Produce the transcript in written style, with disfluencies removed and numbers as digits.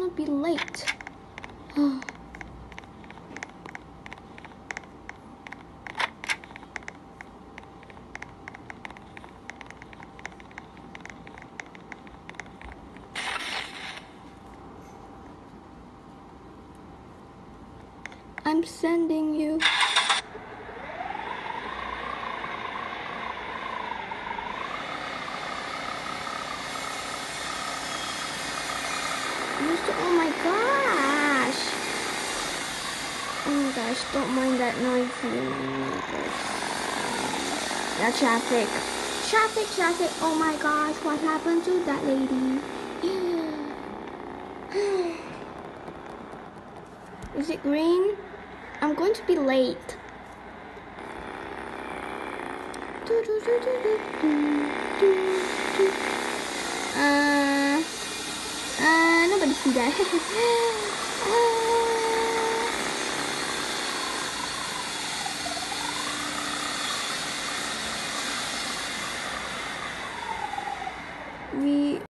gonna be late. I'm sending you. Oh my gosh. Oh my gosh, don't mind that noise. That traffic. Traffic. Oh my gosh, what happened to that lady? Is it green? I'm going to be late. Nobody see that. We